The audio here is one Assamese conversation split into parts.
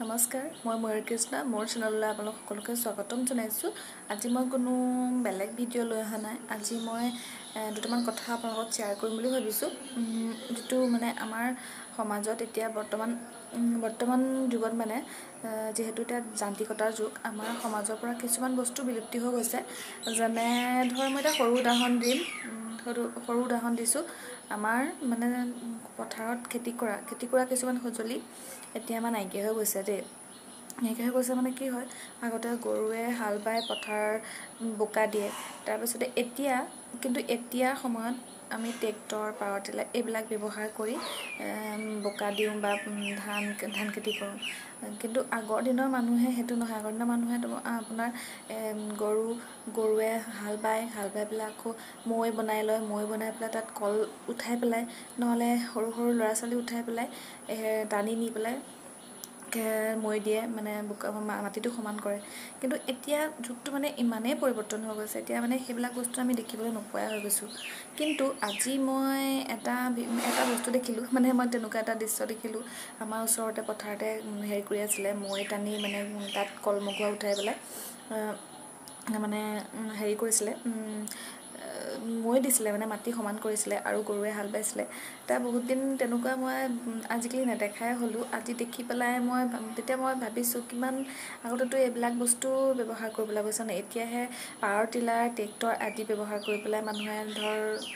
নমস্কাৰ মই ময়ূৰী কৃষ্ণ মোৰ চেনেললৈ আপোনালোক সকলোকে স্বাগতম জনাইছোঁ। আজি মই কোনো বেলেগ ভিডিঅ' লৈ অহা নাই। আজি মই দুটামান কথা আপোনালোকৰ লগত শ্বেয়াৰ কৰিম বুলি ভাবিছোঁ। যিটো মানে আমাৰ সমাজত এতিয়া বৰ্তমান যুগত মানে যিহেতু এতিয়া যান্ত্ৰিকতাৰ যুগ, আমাৰ সমাজৰ পৰা কিছুমান বস্তু বিলুপ্তি হৈ গৈছে। যেনে ধৰ মই এটা সৰু উদাহৰণ দিছোঁ। আমাৰ মানে পথাৰত খেতি কৰা কিছুমান সঁজুলি এতিয়া আমাৰ নাইকিয়া হৈ গৈছে দেই। নাইকিয়া হৈ গৈছে মানে কি হয়, আগতে গৰুৱে হাল বাই পথাৰ বোকা দিয়ে। তাৰপিছতে এতিয়া সময়ত আমি ট্ৰেক্টৰ, পাৱাৰ টিলাৰ এইবিলাক ব্যৱহাৰ কৰি বোকা দিওঁ বা ধান খেতি কৰোঁ। কিন্তু আগৰ দিনৰ মানুহে সেইটো নহয়। আগৰ দিনৰ মানুহে আপোনাৰ গৰুৱে হাল বাই পেলাই আকৌ মৈ বনাই পেলাই তাত কল উঠাই পেলাই, নহ'লে সৰু ল'ৰা ছোৱালী উঠাই পেলাই টানি নি পেলাই মৈ দিয়ে, মানে মাটিটো সমান কৰে। কিন্তু এতিয়া যুগটো মানে ইমানেই পৰিৱৰ্তন হৈ গৈছে, এতিয়া মানে সেইবিলাক বস্তু আমি দেখিবলৈ নোপোৱাই হৈ গৈছোঁ। কিন্তু আজি মই এটা বস্তু দেখিলোঁ, মানে মই তেনেকুৱা এটা দৃশ্য দেখিলোঁ। আমাৰ ওচৰতে পথাৰতে হেৰি কৰি আছিলে, মৈ টানি মানে তাত কলমঘুৱা উঠাই পেলাই মানে হেৰি কৰিছিলে, মৈ দিছিলে, মানে মাটি সমান কৰিছিলে আৰু গৰুৱে হাল বাইছিলে। বহুত দিন তেনেকুৱা মই আজিকালি নেদেখাই হ'লোঁ। আজি দেখি পেলাই তেতিয়া মই ভাবিছোঁ, কিমান আগতেতো এইবিলাক বস্তু ব্যৱহাৰ কৰিবলৈ গৈছে নে, এতিয়াহে পাৱাৰ টিলাৰ, ট্ৰেক্টৰ আদি ব্যৱহাৰ কৰি পেলাই মানুহে ধৰ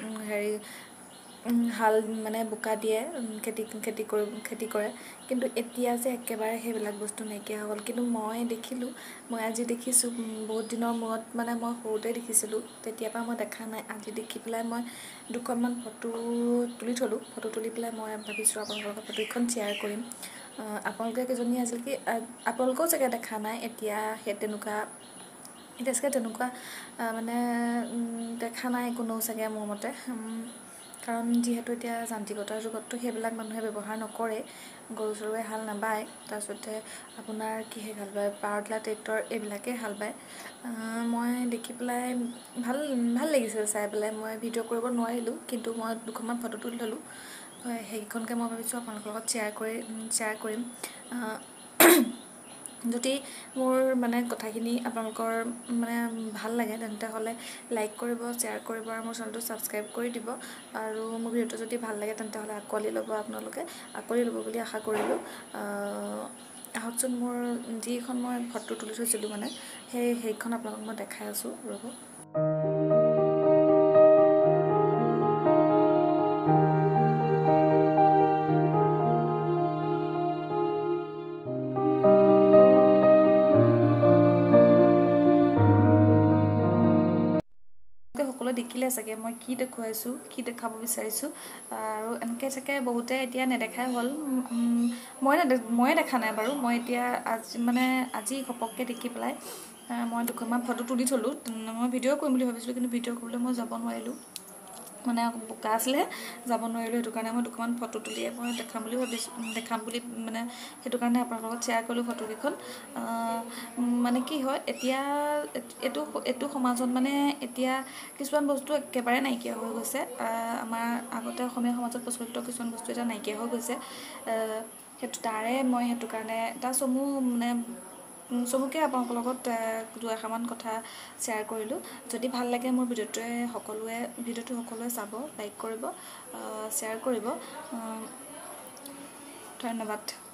হাল মানে বোকা দিয়ে, খেতি কৰে। কিন্তু এতিয়া যে একেবাৰে সেইবিলাক বস্তু নাইকিয়া হৈ গ'ল। কিন্তু মই আজি দেখিছোঁ, বহুত দিনৰ মূৰত, মানে মই সৰুতে দেখিছিলোঁ, তেতিয়াৰ পৰা মই দেখা নাই। আজি দেখি পেলাই মই দুখনমান ফটো তুলি থ'লোঁ। ফটো তুলি পেলাই মই ভাবিছোঁ আপোনালোকৰ লগত ফটোখন শ্বেয়াৰ কৰিম। আপোনালোকেও চাগে দেখা নাই এতিয়া তেনেকুৱা মানে দেখা নাই কোনেও চাগে, মোৰ মতে। কাৰণ যিহেতু এতিয়া যান্ত্ৰিকতাৰ যুগততো সেইবিলাক মানুহে ব্যৱহাৰ নকৰে। গৰু চৰুৱে হাল নাবায়। তাৰপিছতে আপোনাৰ কিহে হাল বায়, পাৱাৰ টিলাৰ, ট্ৰেক্টৰ এইবিলাকেই হাল বায়। মই দেখি পেলাই ভাল লাগিছিল চাই পেলাই। মই ভিডিঅ' কৰিব নোৱাৰিলোঁ, কিন্তু মই দুখনমান ফটো তুলি থ'লোঁ। সেইকেইখনকে মই ভাবিছোঁ আপোনালোকৰ লগত শ্বেয়াৰ কৰিম। যদি মোৰ মানে কথাখিনি আপোনালোকৰ মানে ভাল লাগে, তেন্তে হ'লে লাইক কৰিব, শ্বেয়াৰ কৰিব আৰু মোৰ চেনেলটো ছাবস্ক্ৰাইব কৰি দিব। আৰু মোৰ ভিডিঅ'টো যদি ভাল লাগে, তেন্তে হ'লে আঁকোৱালি ল'ব বুলি আশা কৰিলোঁ। আহকচোন, মোৰ যিখন মই ফটো তুলি থৈছিলোঁ, মানে সেইখন আপোনালোকক মই দেখাই আছোঁ, ৰ'ব। সকলোৱে দেখিলে চাগে মই কি দেখাব বিচাৰিছোঁ। আৰু এনেকৈ চাগে বহুতে এতিয়া নেদেখাই হ'ল। ময়ে দেখা নাই বাৰু। মই এতিয়া আজি ঘপককৈ দেখি পেলাই মই দুখনমান ফটো তুলি থ'লোঁ। মই ভিডিঅ' কৰিম বুলি ভাবিছিলোঁ, কিন্তু ভিডিঅ' কৰিবলৈ মই যাব নোৱাৰিলোঁ, মানে বোকা আছিলে, যাব নোৱাৰিলোঁ। সেইটো কাৰণে মই দুখনমান ফটো তুলিয়ে মই দেখাম বুলি মানে সেইটো কাৰণে আপোনালোকৰ লগত শ্বেয়াৰ কৰিলোঁ ফটোকেইখন। মানে কি হয়, এতিয়া এইটো সমাজত মানে এতিয়া কিছুমান বস্তু একেবাৰে নাইকিয়া হৈ গৈছে। আমাৰ আগতে অসমীয়া সমাজত প্ৰচলিত কিছুমান বস্তু এতিয়া নাইকিয়া হৈ গৈছে। সেইটো কাৰণে এটা চমুকৈ আপোনালোকৰ লগত দুআষাৰমান কথা শ্বেয়াৰ কৰিলোঁ। যদি ভাল লাগে মোৰ ভিডিঅ'টো সকলোৱে চাব, লাইক কৰিব, শ্বেয়াৰ কৰিব। ধন্যবাদ।